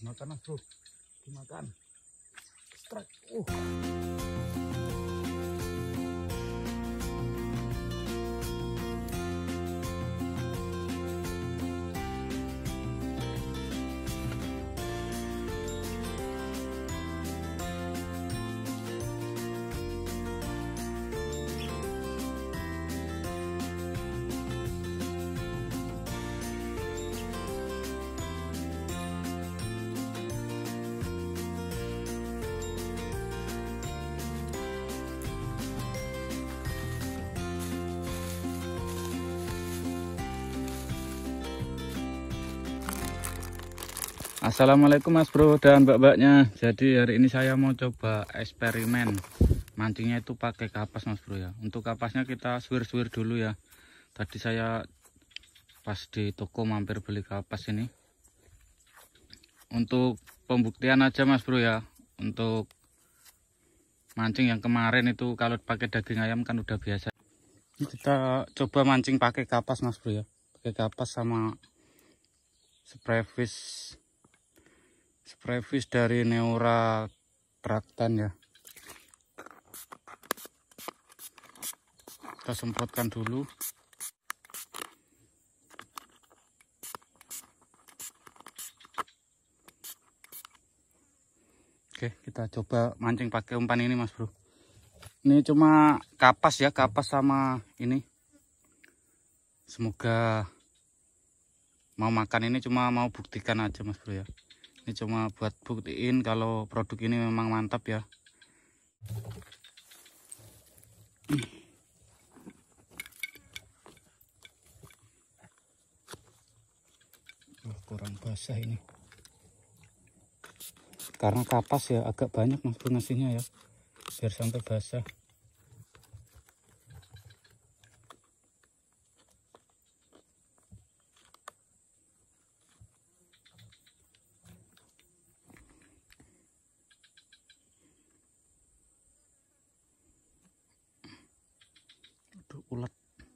Dimakan mas bro, dimakan. Strike. Assalamualaikum mas bro dan mbak-mbaknya. Jadi hari ini saya mau coba eksperimen mancingnya itu pakai kapas mas bro ya. Untuk kapasnya kita suwir-suwir dulu ya. Tadi saya pas di toko mampir beli kapas ini. Untuk pembuktian aja mas bro ya. Untuk mancing yang kemarin itu kalau pakai daging ayam kan udah biasa. Kita coba mancing pakai kapas mas bro ya. Pakai kapas sama spray fish dari Neura Traktan ya. Kita semprotkan dulu. Oke, kita coba mancing pakai umpan ini mas bro. Ini cuma kapas ya, kapas sama ini. Semoga mau makan ini, cuma mau buktikan aja mas bro ya. Ini cuma buat buktiin kalau produk ini memang mantap ya. Kurang basah ini. Karena kapas ya agak banyak mas bro ngasihnya ya. Biar sampai basah. Ulat.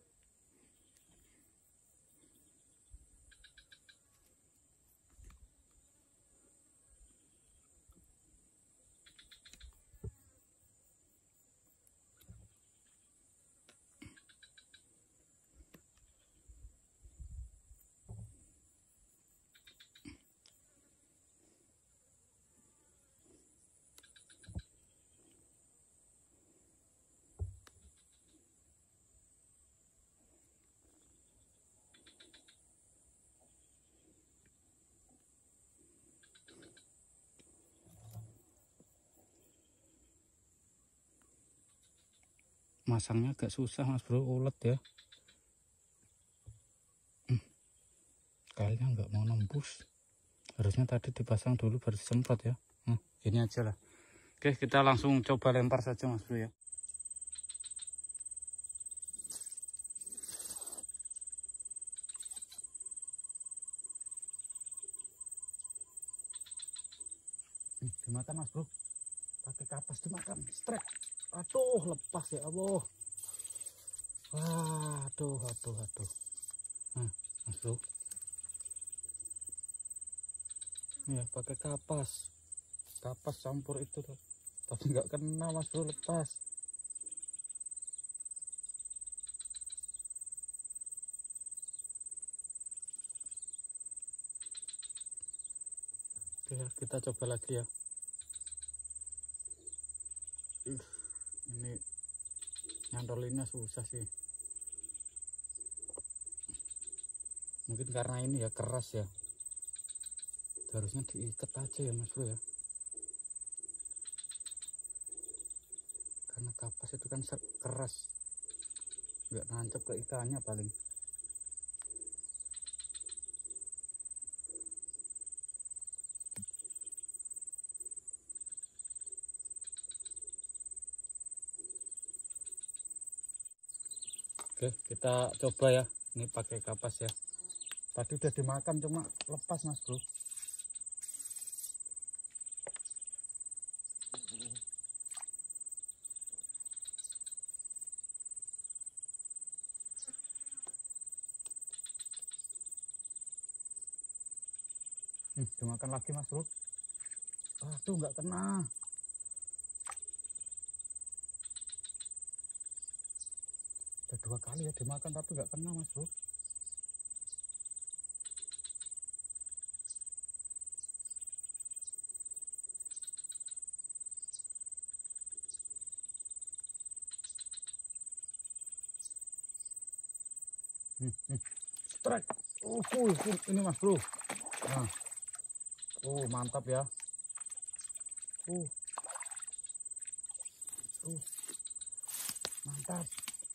Masangnya agak susah mas bro, ulet ya. Kayaknya nggak mau nembus. Harusnya tadi dipasang dulu baru disemprot ya. Gini aja lah. Oke, kita langsung coba lempar saja mas bro ya. Dimakan mas bro, pakai kapas dimakan. Strike. Aduh, lepas ya Allah. Aduh. Nah mas bro, ya pakai kapas campur itu tuh, tapi nggak kena mas bro, lepas. Oke, kita coba lagi ya. Ini nyantolinnya susah sih, mungkin karena ini ya keras ya, harusnya diikat aja ya mas bro ya, karena kapas itu kan keras, nggak nancep ke ikannya paling. Oke, kita coba ya, ini pakai kapas ya. Tadi udah dimakan cuma lepas mas bro. Dimakan lagi mas bro. Aduh nggak kena. Udah 2 kali ya dimakan tapi nggak kena mas bro. Strike. Ini mas bro. Nah. Mantap ya. Mantap.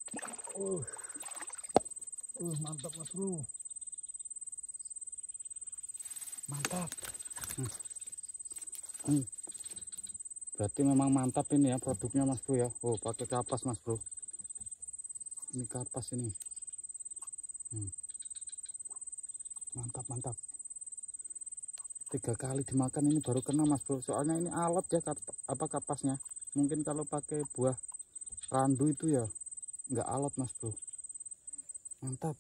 Mantap mas bro. Mantap. Berarti memang mantap ini ya produknya mas bro ya. Pakai kapas mas bro. Ini kapas ini. Mantap. 3 kali dimakan ini baru kena mas bro. Soalnya ini alot ya kapasnya. Mungkin kalau pakai buah randu itu ya nggak alot mas bro. Mantap.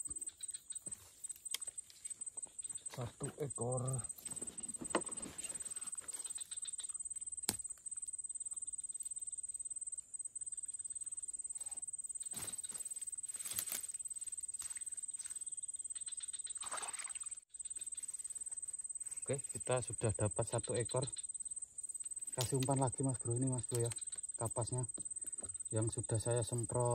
1 ekor. Oke, kita sudah dapat 1 ekor. Kasih umpan lagi mas bro, ini mas bro ya kapasnya yang sudah saya semprot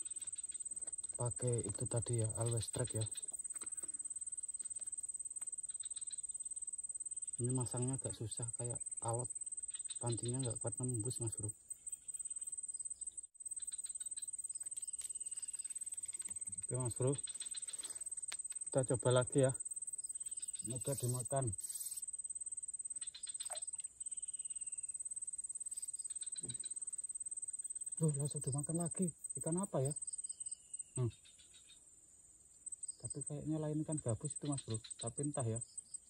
pakai itu tadi ya, Always Strike ya. Ini masangnya agak susah, kayak alot, pancingnya nggak kuat nembus mas bro. Oke mas bro, kita coba lagi ya, semoga dimakan. Langsung dimakan lagi. Ikan apa ya? Tapi kayaknya lain ikan gabus itu mas bro. Tapi entah ya.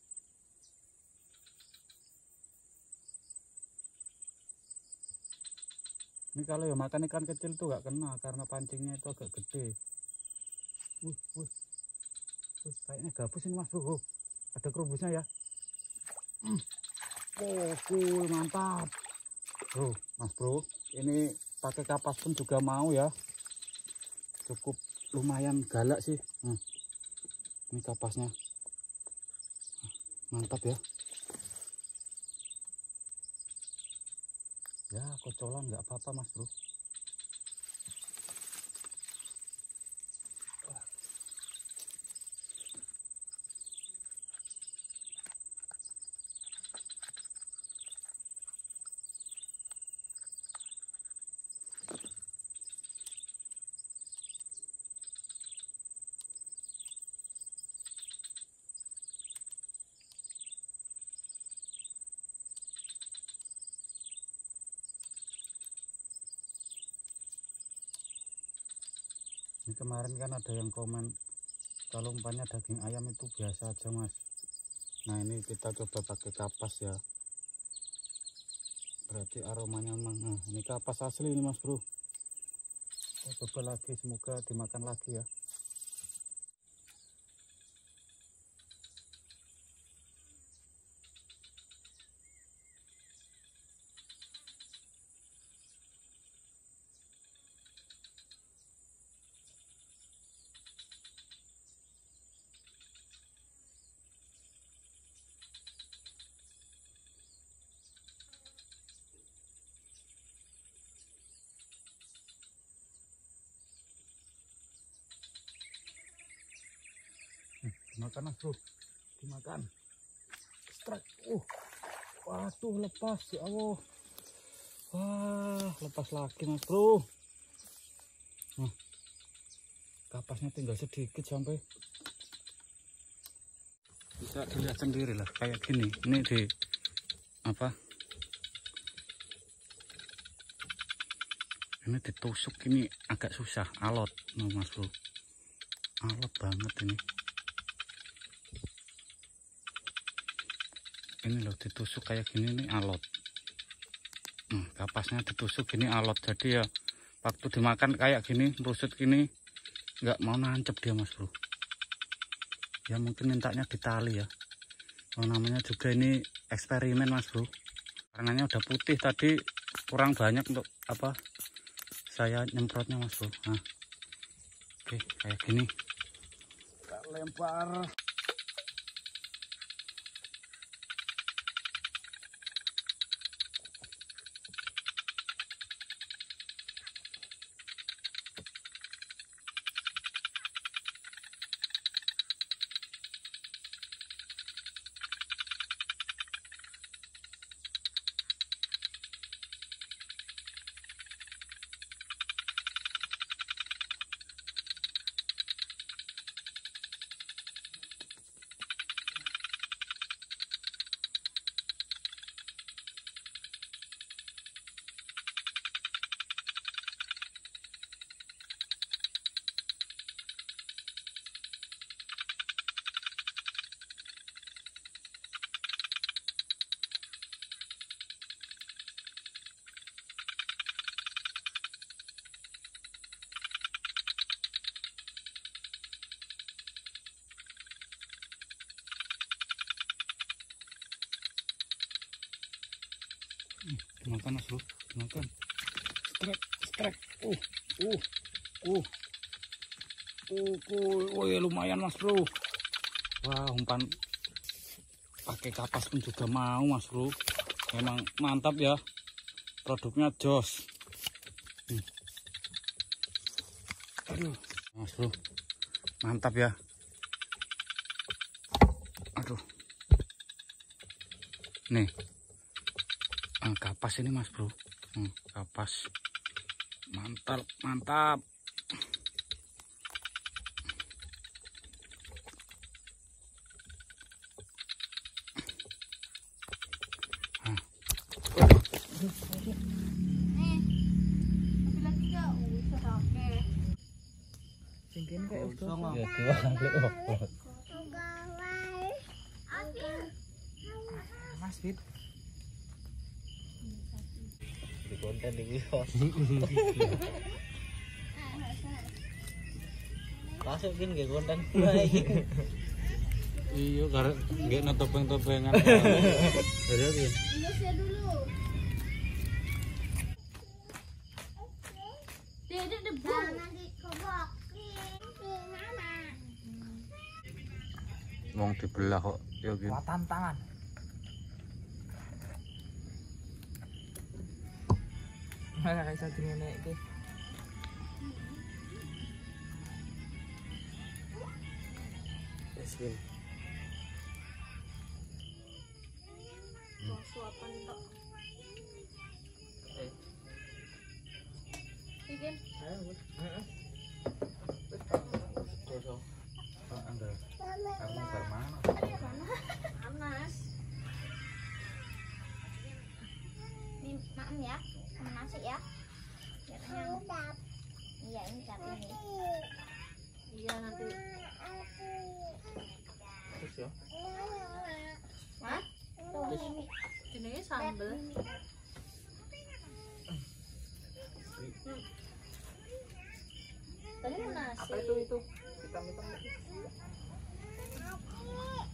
Ini kalau ya makan ikan kecil tuh gak kena karena pancingnya itu agak gede. Kayaknya gabus ini mas bro. Ada kerubusnya ya. Mantap. Mas bro, ini pakai kapas pun juga mau ya, cukup lumayan galak sih. Ini kapasnya mantap ya. Ya kocolan nggak apa-apa mas bro. Ini kemarin kan ada yang komen kalau umpannya daging ayam itu biasa aja mas. Nah ini kita coba pakai kapas ya, berarti aromanya memang. Ini kapas asli ini mas bro. Kita coba lagi, semoga dimakan lagi ya. Dimakan mas bro, dimakan. Strike. Waduh lepas ya Allah. Wah lepas lagi mas bro. Kapasnya tinggal sedikit sampai. Bisa dilihat sendiri lah kayak gini. Ini di apa? Ini ditusuk ini agak susah, alot mas bro. Alot banget ini. Ini loh ditusuk kayak gini nih alot. Kapasnya ditusuk gini alot, jadi ya waktu dimakan kayak gini merusut gini nggak mau nancep dia mas bro. Ya mungkin mintanya ditali ya. namanya juga ini eksperimen Mas Bro. Warnanya udah putih, tadi kurang banyak untuk apa saya nyemprotnya Mas Bro. Nah, oke kayak gini. Kita lempar. Makan Mas Bro, makan. Strek. Ya lumayan Mas Bro. Wah, umpan pakai kapas pun juga mau Mas Bro. Memang mantap ya. Produknya jos. Aduh, Mas Bro. Mantap ya. Aduh. Nih. Kapas ini Mas Bro. Kapas. Mantap, mantap. Ya Mas Fit. Di konten di kios. Masukin ke konten. iya, karena nggak topeng-topengan. Bererin. Indonesia dulu. Dede debu. Nanti kebokin. Mama. Wong dibelah kok. Ya gitu. Kuatan tangan. Mana kayak satu nenek itu. Eswin. Suapan tok. Bikin. Panas. Ini makan ya, sama nasi ya. Iya ini tapi ini. Iya nanti. Terus ya. Hah? Tuh ini jenisnya sambel. Tadi mau nasi. Apa itu? Hitam-hitam.